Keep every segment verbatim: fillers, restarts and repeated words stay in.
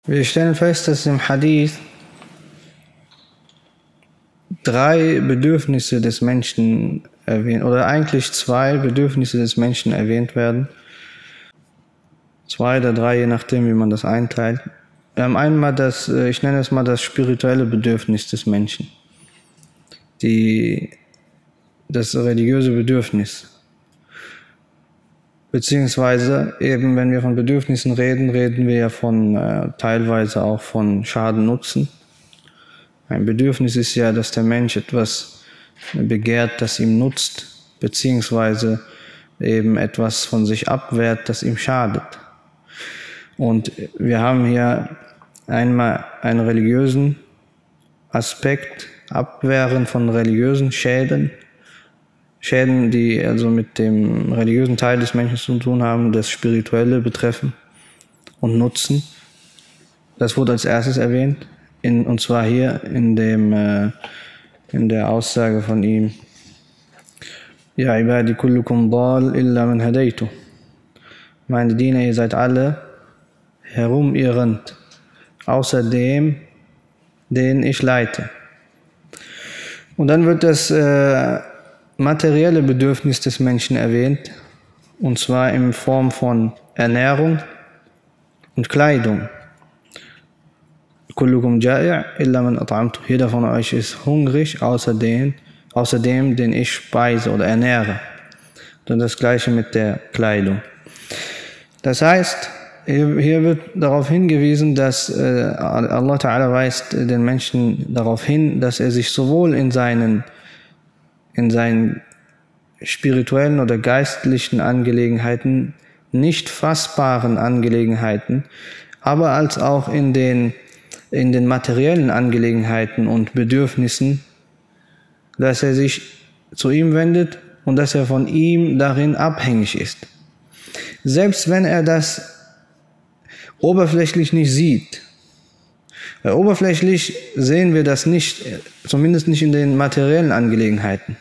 Wir stellen fest, dass im Hadith drei Bedürfnisse des Menschen erwähnt, oder eigentlich zwei Bedürfnisse des Menschen erwähnt werden. Zwei oder drei, je nachdem, wie man das einteilt. Wir haben einmal das, ich nenne es mal das spirituelle Bedürfnis des Menschen. Die, das religiöse Bedürfnis. Beziehungsweise eben, wenn wir von Bedürfnissen reden, reden wir ja von, äh, teilweise auch von Schaden-Nutzen. Ein Bedürfnis ist ja, dass der Mensch etwas begehrt, das ihm nutzt, beziehungsweise eben etwas von sich abwehrt, das ihm schadet. Und wir haben hier einmal einen religiösen Aspekt, Abwehren von religiösen Schäden, Schäden, die also mit dem religiösen Teil des Menschen zu tun haben, das Spirituelle betreffen und Nutzen. Das wurde als erstes erwähnt, in, und zwar hier in, dem, äh, in der Aussage von ihm: Ja, ibadi kullukum dal illa man hadaytu. Meine Diener, ihr seid alle herumirrend, außer dem, den ich leite. Und dann wird das äh, materielle Bedürfnis des Menschen erwähnt, und zwar in Form von Ernährung und Kleidung. Kullukum ja'i' illa man at'amtu. Jeder von euch ist hungrig, außer den, außer dem, den ich speise oder ernähre. Und das Gleiche mit der Kleidung. Das heißt, hier wird darauf hingewiesen, dass äh, Allah Ta'ala weist den Menschen darauf hin, dass er sich sowohl in seinen, in seinen spirituellen oder geistlichen Angelegenheiten, nicht fassbaren Angelegenheiten, aber als auch in den, in den materiellen Angelegenheiten und Bedürfnissen, dass er sich zu ihm wendet und dass er von ihm darin abhängig ist. Selbst wenn er das oberflächlich nicht sieht. Weil oberflächlich sehen wir das nicht, zumindest nicht in den materiellen Angelegenheiten.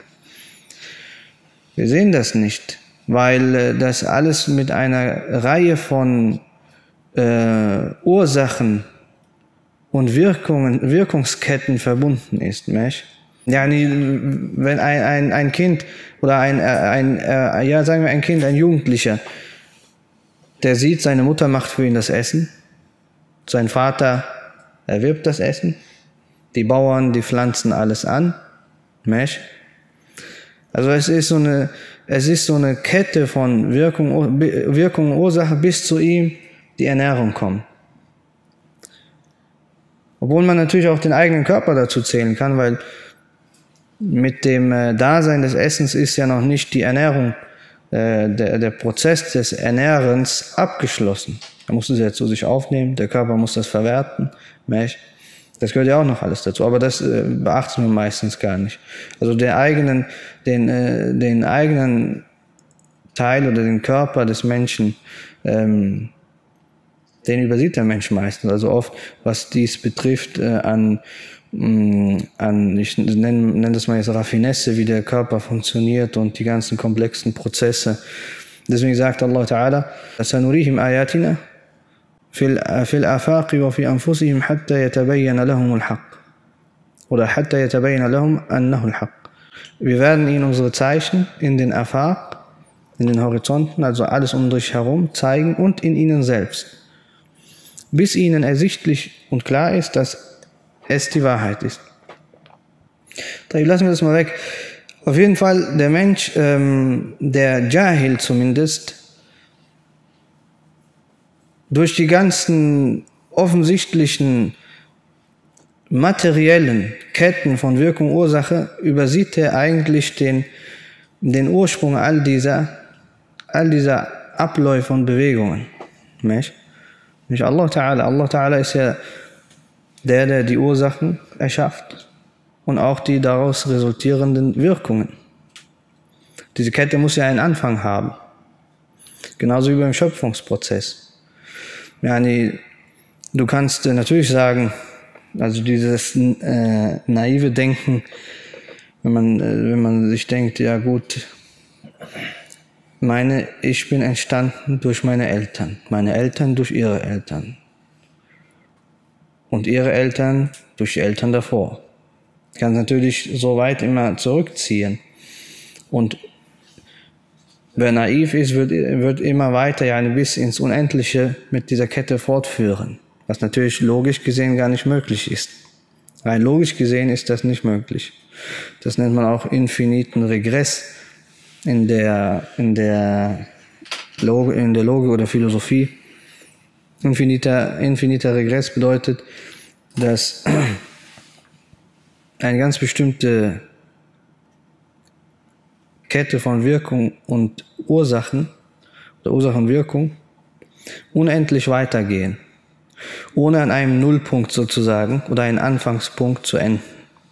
Wir sehen das nicht, weil das alles mit einer Reihe von äh, Ursachen und Wirkungen, Wirkungsketten verbunden ist. Yani, wenn ein, ein, ein Kind oder ein, ein, ein, ja, sagen wir ein Kind, ein Jugendlicher, der sieht, seine Mutter macht für ihn das Essen, sein Vater erwirbt das Essen, die Bauern, die pflanzen alles an. Also es ist so eine, es ist so eine Kette von Wirkung, Wirkung und Ursache, bis zu ihm die Ernährung kommt. Obwohl man natürlich auch den eigenen Körper dazu zählen kann, weil mit dem Dasein des Essens ist ja noch nicht die Ernährung, Der, der Prozess des Ernährens abgeschlossen. Er muss es ja zu sich aufnehmen, der Körper muss das verwerten. Das gehört ja auch noch alles dazu, aber das äh, beachten wir meistens gar nicht. Also den eigenen, den, äh, den eigenen Teil oder den Körper des Menschen, ähm, den übersieht der Mensch meistens. Also oft, was dies betrifft, äh, an an, ich nenne, nenne das mal jetzt Raffinesse, wie der Körper funktioniert und die ganzen komplexen Prozesse. Deswegen sagt Allah Ta'ala: "Sanurihim ayatina fil afaqi wa fi anfusihim hatta yatabayyana lahum al-haqq." Oder hatta yatabayyana lahum annahu al-haqq. Wir werden ihnen unsere Zeichen in den Afaq, in den Horizonten, also alles um dich herum, zeigen und in ihnen selbst, bis ihnen ersichtlich und klar ist, dass es die Wahrheit ist. Lassen wir das mal weg. Auf jeden Fall, der Mensch, ähm, der Jahil zumindest, durch die ganzen offensichtlichen materiellen Ketten von Wirkung und Ursache übersieht er eigentlich den, den Ursprung all dieser, all dieser Abläufe und Bewegungen. Nicht? Nicht Allah Ta'ala. Allah Ta'ala ist ja der, der die Ursachen erschafft und auch die daraus resultierenden Wirkungen. Diese Kette muss ja einen Anfang haben. Genauso wie beim Schöpfungsprozess. Yani, du kannst äh, natürlich sagen, also dieses äh, naive Denken, wenn man, äh, wenn man sich denkt, ja gut, meine, ich bin entstanden durch meine Eltern, meine Eltern durch ihre Eltern. und ihre Eltern durch die Eltern davor. Ich kann es natürlich so weit immer zurückziehen. Und wer naiv ist, wird, wird immer weiter ja, bis ins Unendliche mit dieser Kette fortführen. Was natürlich logisch gesehen gar nicht möglich ist. Rein logisch gesehen ist das nicht möglich. Das nennt man auch infiniten Regress in der, in der, Log in der Logik oder Philosophie. Infiniter, infiniter Regress bedeutet, dass eine ganz bestimmte Kette von Wirkung und Ursachen oder Ursache und Wirkung unendlich weitergehen, ohne an einem Nullpunkt sozusagen oder einen Anfangspunkt zu enden.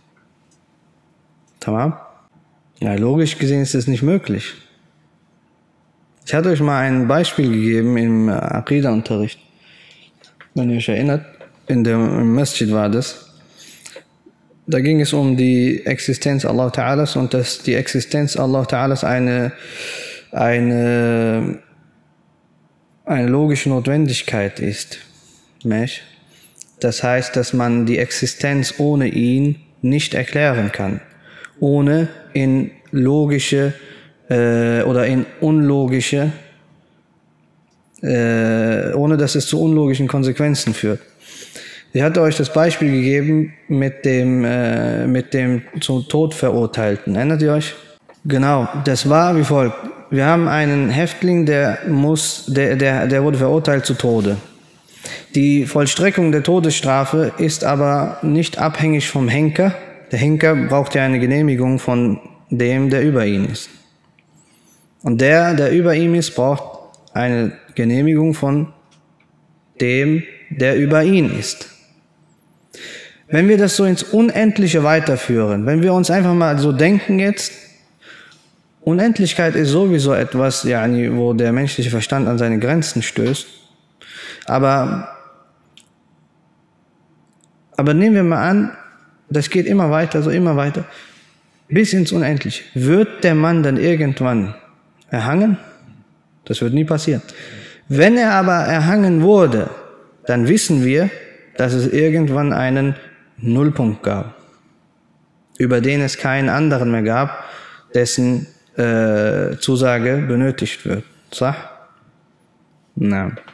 Tamam? Ja, logisch gesehen ist das nicht möglich. Ich hatte euch mal ein Beispiel gegeben im Aqida-Unterricht, wenn ihr euch erinnert, in dem, im Masjid war das. Da ging es um die Existenz Allah Ta'alas und dass die Existenz Allah Ta'alas eine, eine, eine logische Notwendigkeit ist. Das heißt, dass man die Existenz ohne ihn nicht erklären kann, ohne in logische äh, oder in unlogische, äh, ohne dass es zu unlogischen Konsequenzen führt. Ich hatte euch das Beispiel gegeben mit dem, äh, mit dem zum Tod Verurteilten. Erinnert ihr euch? Genau, das war wie folgt. Wir haben einen Häftling, der, muss, der, der, der wurde verurteilt zu Tode. Die Vollstreckung der Todesstrafe ist aber nicht abhängig vom Henker. Der Henker braucht ja eine Genehmigung von dem, der über ihn ist. Und der, der über ihm ist, braucht eine Genehmigung von dem, der über ihn ist. Wenn wir das so ins Unendliche weiterführen, wenn wir uns einfach mal so denken jetzt, Unendlichkeit ist sowieso etwas, ja, wo der menschliche Verstand an seine Grenzen stößt, aber, aber nehmen wir mal an, das geht immer weiter, so immer weiter, bis ins Unendliche. Wird der Mann dann irgendwann erhangen? Das wird nie passieren. Wenn er aber erhangen wurde, dann wissen wir, dass es irgendwann einen Nullpunkt gab, über den es keinen anderen mehr gab, dessen äh, Zusage benötigt wird. Sah? Na.